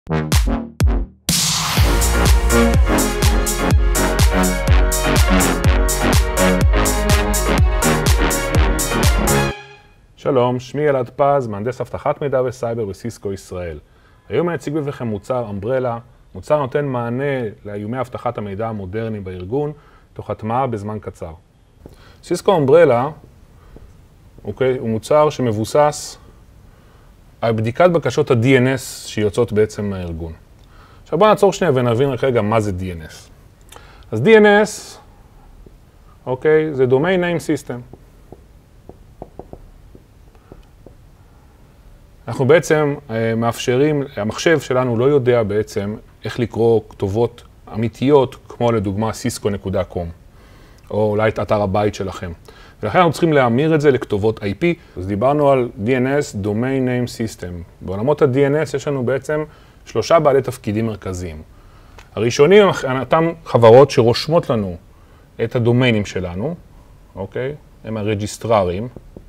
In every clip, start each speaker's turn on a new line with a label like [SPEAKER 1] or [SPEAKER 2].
[SPEAKER 1] שלום, שמי אלעד פז, מהנדס אבטחת מידע וסייבר בסיסקו ישראל. היום אני אציג בפניכם מוצר אמברלה. מוצר נותן מענה לאיומי אבטחת המידע המודרניים בארגון, תוך הטמעה בזמן קצר. סיסקו אמברלה הוא מוצר שמבוסס על בדיקת בקשות ה-DNS שיוצאות בעצם מהארגון. עכשיו בואו נעצור שנייה ונבין רגע מה זה DNS. אז DNS, זה Domain Name System. אנחנו בעצם מאפשרים, המחשב שלנו לא יודע בעצם איך לקרוא כתובות אמיתיות, כמו לדוגמה cisco.com, או אולי את אתר הבית שלכם. ולכן אנחנו צריכים להמיר את זה לכתובות IP. אז דיברנו על DNS, Domain Name System. בעולמות ה-DNS יש לנו בעצם 3 בעלי תפקידים מרכזיים. הראשונים הם אותם חברות שרושמות לנו את הדומיינים שלנו, הם הרג'יסטררים.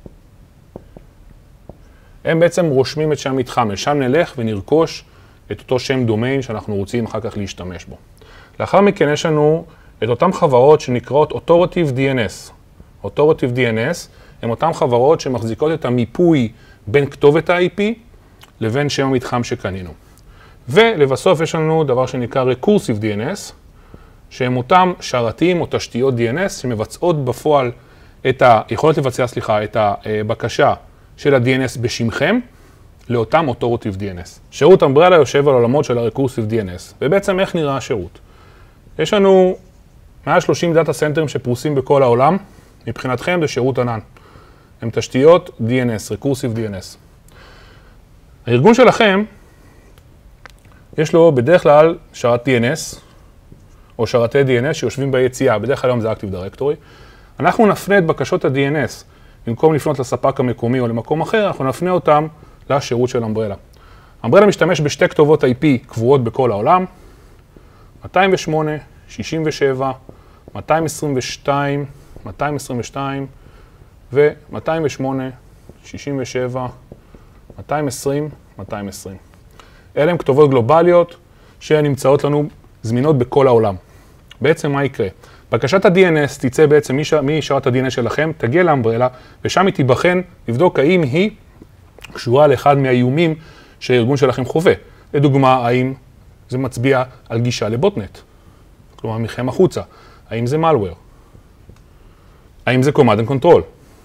[SPEAKER 1] הם בעצם רושמים את שם המתחם, לשם נלך ונרכוש את אותו שם דומיין שאנחנו רוצים אחר כך להשתמש בו. לאחר מכן יש לנו את אותן חברות שנקראות Authoritative DNS. Authoritative DNS הם אותן חברות שמחזיקות את המיפוי בין כתובת ה-IP לבין שם המתחם שקנינו. ולבסוף יש לנו דבר שנקרא Recursive DNS, שהם אותם שרתים או תשתיות DNS שמבצעות בפועל יכולות לבצע, את הבקשה של ה-DNS בשמכם לאותם Authoritative DNS. שירות אמברלה יושב על עולמות של ה-Recursive DNS. ובעצם איך נראה השירות? יש לנו מעל 30 דאטה סנטרים שפרוסים בכל העולם. מבחינתכם זה שירות ענן. הם תשתיות DNS, Recursive DNS. הארגון שלכם, יש לו בדרך כלל שרת DNS, או שרתי DNS שיושבים ביציאה. בדרך כלל היום זה Active Directory. אנחנו נפנה את בקשות ה-DNS. במקום לפנות לספק המקומי או למקום אחר, אנחנו נפנה אותם לשירות של אמברלה. אמברלה משתמש בשתי כתובות IP קבועות בכל העולם, 208, 67, 222, 222 ו-208, 67, 220, 220. אלה הן כתובות גלובליות שנמצאות לנו זמינות בכל העולם. בעצם מה יקרה? בקשת ה-DNS תצא בעצם משרת ה-DNS שלכם, תגיע לאמברלה, ושם היא תיבחן לבדוק האם היא קשורה לאחד מהאיומים שהארגון שלכם חווה. לדוגמה, האם זה מצביע על גישה לבוטנט, כלומר מכם החוצה, האם זה malware, האם זה command and control,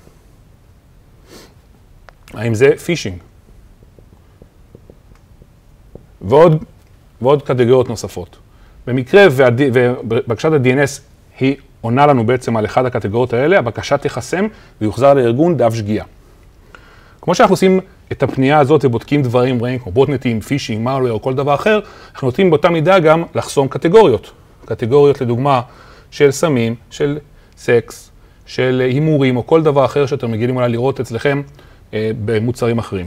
[SPEAKER 1] האם זה phishing, ועוד קטגוריות נוספות. במקרה ובקשת ה-DNS היא עונה לנו בעצם על אחד הקטגוריות האלה, הבקשה תחסם ויוחזר לארגון דף שגיאה. כמו שאנחנו עושים את הפנייה הזאת ובודקים דברים רעים, כמו בוטנטים, פישינג, malware או כל דבר אחר, אנחנו נותנים באותה מידה גם לחסום קטגוריות. קטגוריות לדוגמה של סמים, של סקס, של הימורים או כל דבר אחר שאתם מגיעים אולי לראות אצלכם במוצרים אחרים.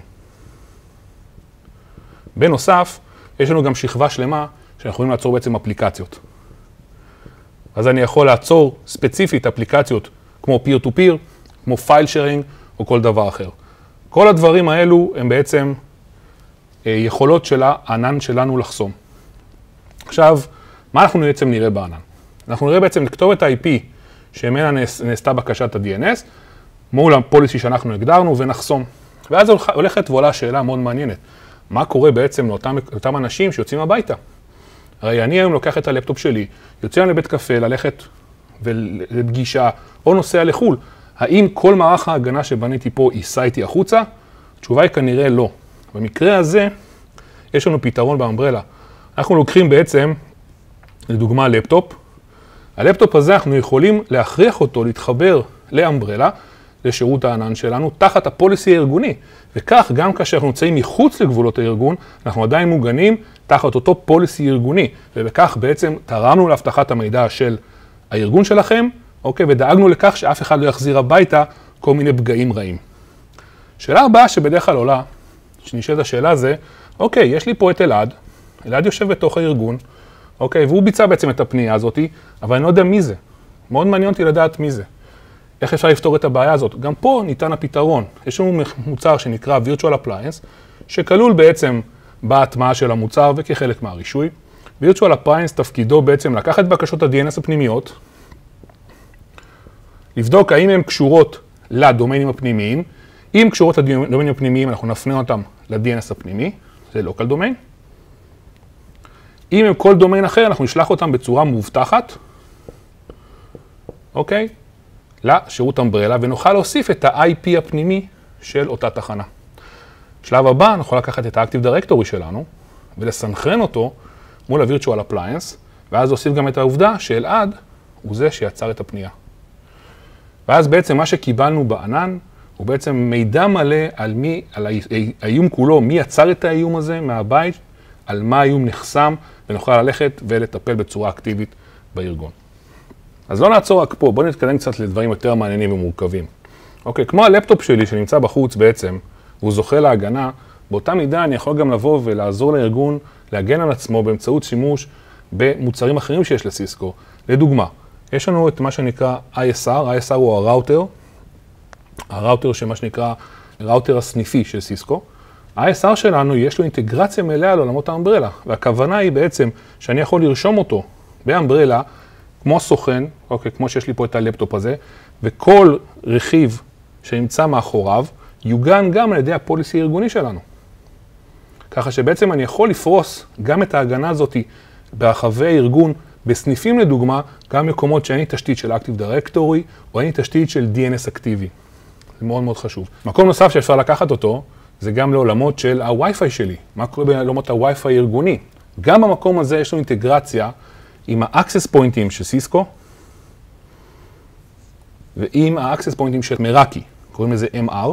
[SPEAKER 1] בנוסף, יש לנו גם שכבה שלמה שאנחנו יכולים לעצור בעצם אפליקציות. אז אני יכול לעצור ספציפית אפליקציות כמו peer-to-peer, כמו file sharing או כל דבר אחר. כל הדברים האלו הם בעצם יכולות של הענן שלנו לחסום. עכשיו, מה אנחנו בעצם נראה בענן? אנחנו נראה בעצם לכתובת ה-IP שממנה נעשתה בקשת ה-DNS, מול הפוליסי שאנחנו הגדרנו ונחסום. ואז הולכת ועולה שאלה מאוד מעניינת. מה קורה בעצם לאותם אנשים שיוצאים הביתה? הרי אני היום לוקח את הלפטופ שלי, יוצא לבית קפה, ללכת לפגישה, או נוסע לחול. האם כל מערך ההגנה שבניתי פה ייסע איתי החוצה? התשובה היא כנראה לא. במקרה הזה, יש לנו פתרון באמברלה. אנחנו לוקחים בעצם, לדוגמה, לפטופ. הלפטופ הזה אנחנו יכולים להכריח אותו להתחבר לאמברלה, לשירות הענן שלנו, תחת הפוליסי הארגוני. וכך, גם כאשר אנחנו נמצאים מחוץ לגבולות הארגון, אנחנו עדיין מוגנים תחת אותו פוליסי ארגוני. ובכך בעצם תרמנו להבטחת המידע של הארגון שלכם, ודאגנו לכך שאף אחד לא יחזיר הביתה כל מיני פגעים רעים. שאלה הבאה שבדרך כלל עולה, שנשאלת השאלה זה, יש לי פה את אלעד, אלעד יושב בתוך הארגון, והוא ביצע בעצם את הפנייה הזאת, אבל אני לא יודע מי זה. מאוד מעניין אותי לדעת מי זה. איך אפשר לפתור את הבעיה הזאת? גם פה ניתן הפתרון. יש לנו מוצר שנקרא Virtual Appliance, שכלול בעצם בהטמעה של המוצר וכחלק מהרישוי. Virtual Appliance תפקידו בעצם לקחת בקשות ה-DNS הפנימיות, לבדוק האם הן קשורות לדומיינים הפנימיים. אם קשורות לדומיינים הפנימיים, אנחנו נפנה אותם ל-DNS הפנימי, זה local domain. אם הם כל דומיין אחר, אנחנו נשלח אותם בצורה מובטחת, אוקיי? לשירות אמברלה, ונוכל להוסיף את ה-IP הפנימי של אותה תחנה. בשלב הבא, אנחנו לקחת את ה-Active Directory שלנו, ולסנכרן אותו מול ה-Virtual Appliance, ואז להוסיף גם את העובדה שאלעד הוא זה שיצר את הפנייה. ואז בעצם מה שקיבלנו בענן, הוא בעצם מידע מלא על האיום כולו, מי יצר את האיום הזה מהבית, על מה האיום נחסם, ונוכל ללכת ולטפל בצורה אקטיבית בארגון. אז לא נעצור רק פה, בואו נתקדם קצת לדברים יותר מעניינים ומורכבים. אוקיי, כמו הלפטופ שלי שנמצא בחוץ בעצם, והוא זוכה להגנה, באותה מידה אני יכול גם לבוא ולעזור לארגון להגן על עצמו באמצעות שימוש במוצרים אחרים שיש לסיסקו. לדוגמה, יש לנו את מה שנקרא ISR הוא הראוטר שמה שנקרא ראוטר הסניפי של סיסקו. ה-ISR שלנו יש לו אינטגרציה מלאה לעולמות האמברלה, והכוונה היא בעצם שאני יכול לרשום אותו באמברלה, כמו סוכן, אוקיי, כמו שיש לי פה את הלפטופ הזה, וכל רכיב שנמצא מאחוריו יוגן גם על ידי הפוליסי הארגוני שלנו. ככה שבעצם אני יכול לפרוס גם את ההגנה הזאת ברחבי הארגון, בסניפים לדוגמה, גם מקומות שאין לי תשתית של Active Directory, או אין לי תשתית של DNS אקטיבי. זה מאוד מאוד חשוב. מקום נוסף שאפשר לקחת אותו, זה גם לעולמות של הווי-פיי שלי. מה קורה בעולמות הווי-פיי הארגוני? גם במקום הזה יש לו אינטגרציה עם ה-access pointים של סיסקו, ועם ה-access pointים של מראקי, קוראים לזה MR,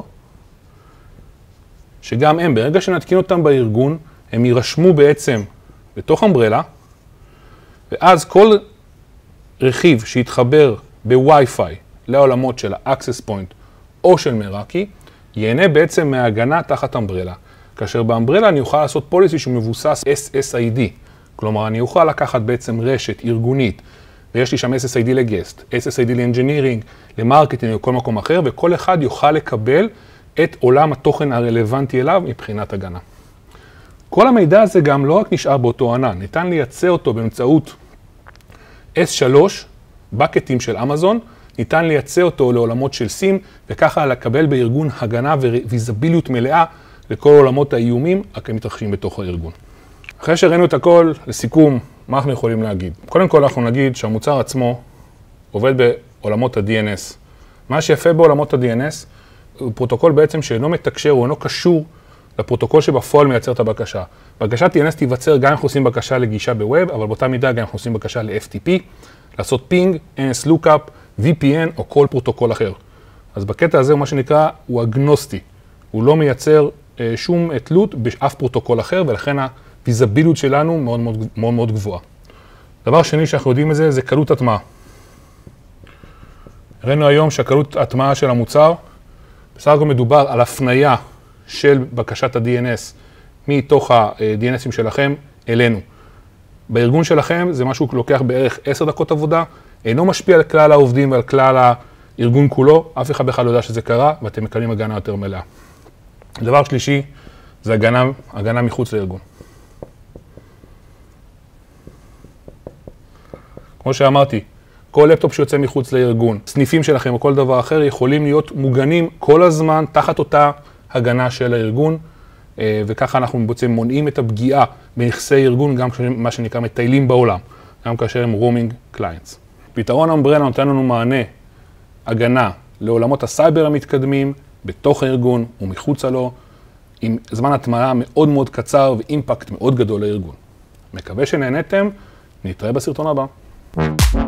[SPEAKER 1] שגם הם, ברגע שנתקין אותם בארגון, הם יירשמו בעצם בתוך אמברלה, ואז כל רכיב שיתחבר בווי-פיי לעולמות של ה-access point או של מראקי, ייהנה בעצם מההגנה תחת אמברלה. כאשר באמברלה אני אוכל לעשות פוליסי שהוא מבוסס SSID, כלומר אני אוכל לקחת בעצם רשת ארגונית, ויש לי שם SSID לגסט, SSID לאנג'ינירינג, למרקטינג או כל מקום אחר, וכל אחד יוכל לקבל את עולם התוכן הרלוונטי אליו מבחינת הגנה. כל המידע הזה גם לא רק נשאר באותו ענן, ניתן לייצא אותו באמצעות S3, בקטים של אמזון, ניתן לייצא אותו לעולמות של סים, וככה לקבל בארגון הגנה וויזביליות מלאה לכל עולמות האיומים המתרחשים בתוך הארגון. אחרי שראינו את הכל, לסיכום, מה אנחנו יכולים להגיד? קודם כל אנחנו נגיד שהמוצר עצמו עובד בעולמות ה-DNS. מה שיפה בעולמות ה-DNS הוא פרוטוקול בעצם שאינו מתקשר, הוא אינו קשור לפרוטוקול שבפועל מייצר את הבקשה. בקשת DNS תיווצר גם אם אנחנו עושים בקשה לגישה בווב, אבל באותה מידה גם אנחנו עושים בקשה ל-FTP, לעשות פינג, NS Lookup, VPN או כל פרוטוקול אחר. אז בקטע הזה הוא מה שנקרא, הוא אגנוסטי. הוא לא מייצר שום תלות באף פרוטוקול אחר, ולכן הוויזביליות שלנו מאוד מאוד, מאוד, מאוד גבוהה. דבר שני שאנחנו יודעים את זה, זה קלות הטמעה. ראינו היום שהקלות הטמעה של המוצר, בסך הכל מדובר על הפנייה של בקשת ה-DNS מתוך ה-DNSים שלכם אלינו. בארגון שלכם זה משהו לוקח בערך 10 דקות עבודה, אינו משפיע על כלל העובדים ועל כלל הארגון כולו, אף אחד בכלל לא יודע שזה קרה, ואתם מקבלים הגנה יותר מלאה. דבר שלישי, זה הגנה מחוץ לארגון. כמו שאמרתי, כל לפטופ שיוצא מחוץ לארגון, סניפים שלכם או כל דבר אחר, יכולים להיות מוגנים כל הזמן תחת אותה הגנה של הארגון, וככה אנחנו בעצם מונעים את הפגיעה בנכסי ארגון, גם מה שנקרא מטיילים בעולם, גם כאשר הם roaming clients. פתרון אמברלה נותן לנו מענה, הגנה לעולמות הסייבר המתקדמים, בתוך הארגון ומחוצה לו, עם זמן הטמעה מאוד מאוד קצר ואימפקט מאוד גדול לארגון. מקווה שנהנתם, נתראה בסרטון הבא.